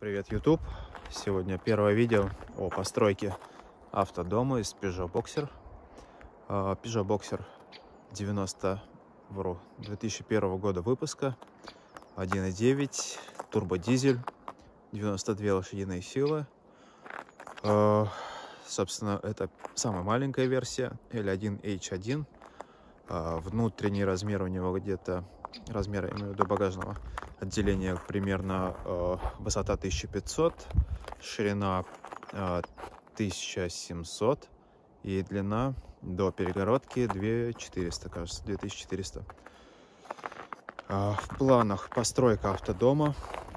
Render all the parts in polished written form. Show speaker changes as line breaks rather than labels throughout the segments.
Привет, YouTube! Сегодня первое видео о постройке автодома из Peugeot Boxer. Peugeot Boxer 2001 года выпуска, 1.9, турбодизель, 92 лошадиные силы. Собственно, это самая маленькая версия, L1H1. Внутренний размер у него где-то, размер, я имею в виду, багажного отделения, примерно высота 1500, ширина 1700 и длина до перегородки 2400, кажется, 2400. В планах постройка автодома,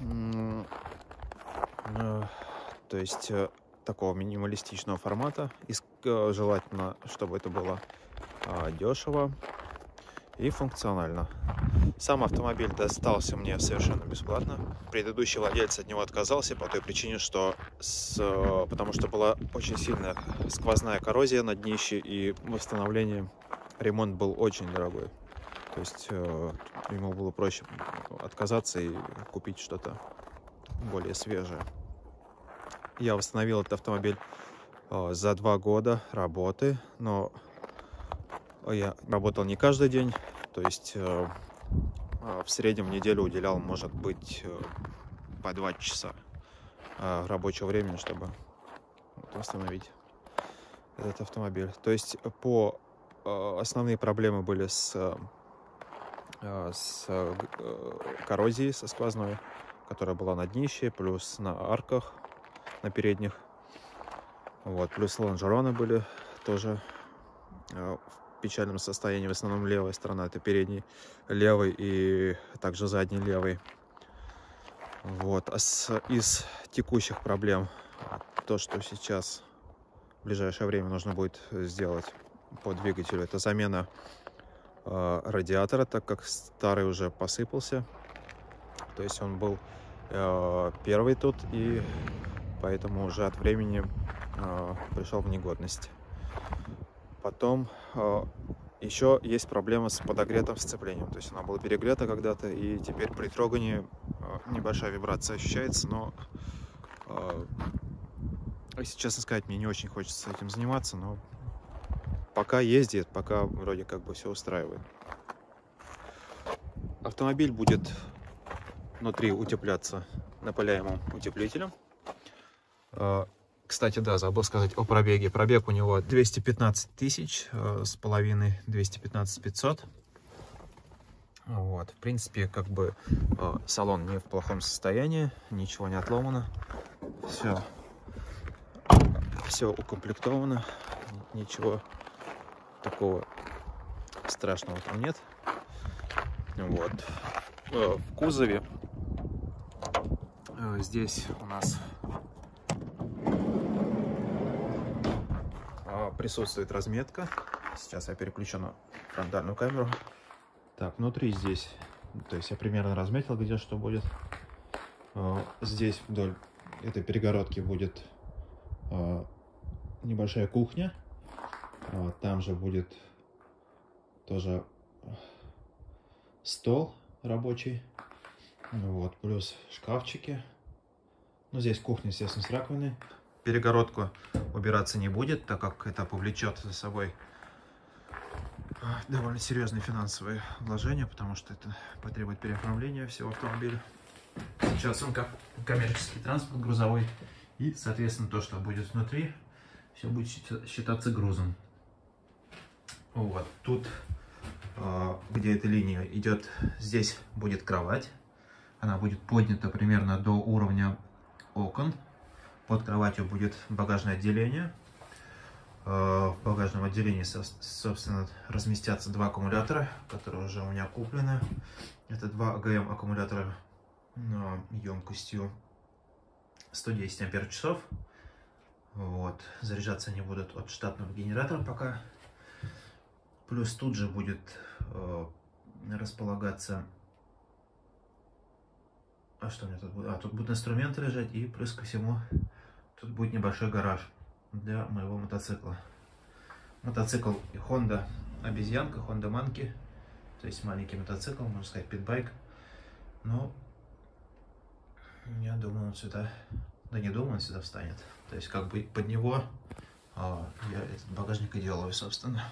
то есть такого минималистичного формата, и желательно, чтобы это было дешево и функционально. Сам автомобиль достался мне совершенно бесплатно. Предыдущий владелец от него отказался по той причине, что потому что была очень сильная сквозная коррозия на днище, и восстановление, ремонт был очень дорогой. То есть ему было проще отказаться и купить что-то более свежее. Я восстановил этот автомобиль за 2 года работы, но я работал не каждый день, то есть в среднем в неделю уделял, может быть, по 2 часа рабочего времени, чтобы восстановить этот автомобиль. То есть основные проблемы были с коррозией, со сквозной, которая была на днище, плюс на арках, на передних. Вот, плюс лонжероны были тоже в печальном состоянии. В основном левая сторона, это передний левый и также задний левый. Вот. Из текущих проблем, то, что сейчас в ближайшее время нужно будет сделать по двигателю, это замена радиатора, так как старый уже посыпался. То есть он был первый тут, и поэтому уже от времени пришел в негодность. Потом еще есть проблема с подогретым сцеплением. То есть она была перегрета когда-то, и теперь при трогании небольшая вибрация ощущается, но, если честно сказать, мне не очень хочется этим заниматься, но пока ездит, пока вроде как бы все устраивает. Автомобиль будет внутри утепляться напыляемым утеплителем. Кстати, да, забыл сказать о пробеге. Пробег у него 215 тысяч с половиной, 215 500. Вот, в принципе, как бы салон не в плохом состоянии, ничего не отломано, все укомплектовано, ничего такого страшного там нет. Вот, в кузове здесь у нас присутствует разметка. Сейчас я переключу на фронтальную камеру. Так, внутри здесь, то есть я примерно разметил, где что будет. Здесь вдоль этой перегородки будет небольшая кухня. Там же будет тоже стол рабочий. Вот, плюс шкафчики. Ну, здесь кухня, естественно, с раковиной. Перегородку убираться не будет, так как это повлечет за собой довольно серьезные финансовые вложения, потому что это потребует переоформления всего автомобиля. Сейчас он как коммерческий транспорт грузовой, и, соответственно, то, что будет внутри, все будет считаться грузом. Вот тут, где эта линия идет, здесь будет кровать. Она будет поднята примерно до уровня окон. Под кроватью будет багажное отделение. В багажном отделении, собственно, разместятся 2 аккумулятора, которые уже у меня куплены. Это 2 АГМ аккумулятора емкостью 110 ампер-часов. Вот. Заряжаться они будут от штатного генератора пока. Плюс тут же будет располагаться... А что у меня тут будет? Тут будут инструменты лежать, и плюс ко всему тут будет небольшой гараж для моего мотоцикла. Мотоцикл Honda обезьянка, Honda Monkey, то есть маленький мотоцикл, можно сказать, питбайк. Но Я думаю, он сюда... Да не думаю, он сюда встанет. То есть как бы под него я этот багажник и делаю, собственно.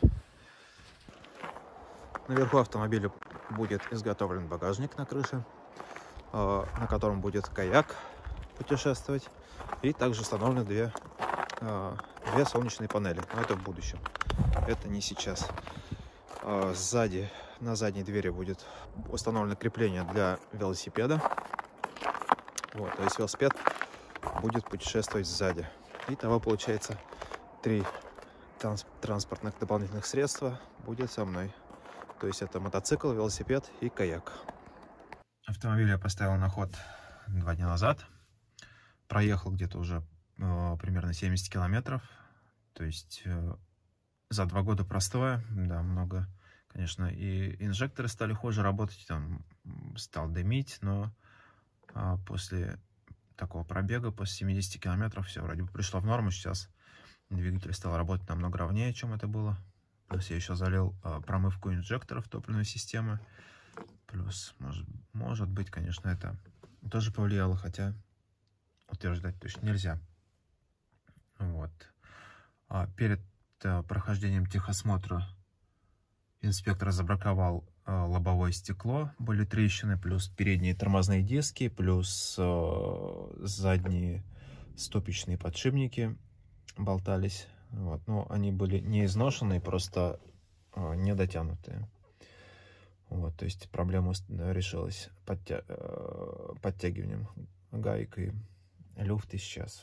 Наверху автомобиля будет изготовлен багажник на крыше, на котором будет каяк путешествовать. И также установлены две солнечные панели. Но это в будущем. Это не сейчас. Сзади, на задней двери будет установлено крепление для велосипеда. Вот, то есть велосипед будет путешествовать сзади. Итого получается 3 транспортных дополнительных средства будет со мной. То есть это мотоцикл, велосипед и каяк. Автомобиль я поставил на ход 2 дня назад. Проехал где-то уже примерно 70 километров. То есть за 2 года простоя, да, много, конечно, и инжекторы стали хуже работать, там стал дымить, но после такого пробега, после 70 километров, все вроде бы пришло в норму. Сейчас двигатель стал работать намного ровнее, чем это было. Плюс я еще залил промывку инжекторов топливной системы. Плюс, может быть, конечно, это тоже повлияло, хотя утверждать точно нельзя. Вот. Перед прохождением техосмотра инспектор забраковал лобовое стекло, были трещины, плюс передние тормозные диски, плюс задние ступичные подшипники болтались. Вот. Но они были не изношенные, просто не дотянутые. Вот, то есть проблема решилась подтягиванием гаек, и люфт исчез.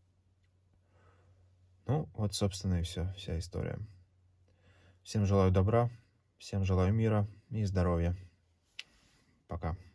Ну, вот, собственно, и все, вся история. Всем желаю добра, всем желаю мира и здоровья. Пока.